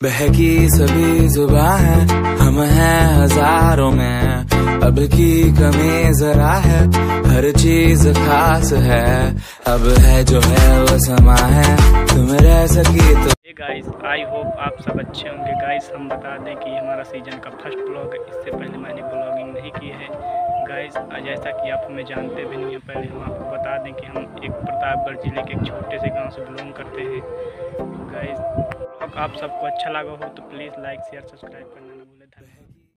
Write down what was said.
बहकी सभी जुबां है, हम हैं हजारों में, अब की कमी जरा है, हर चीज खास है, अब है जो है वो समा है, तुम रह सकी तो। गाइस, आई होप आप सब अच्छे होंगे। गाइस, हम बता दें कि हमारा सीजन का फर्स्ट ब्लॉग है। इससे पहले मैंने ब्लॉगिंग नहीं की है गाइस, जैसा कि आप हमें जानते भी नहीं हैं। पहले हम आपको बता दें कि हम एक प्रतापगढ़ जिले के एक छोटे से गांव से बिलोंग करते हैं। गाइस, आप सबको अच्छा लगा हो तो प्लीज़ लाइक शेयर सब्सक्राइब करना।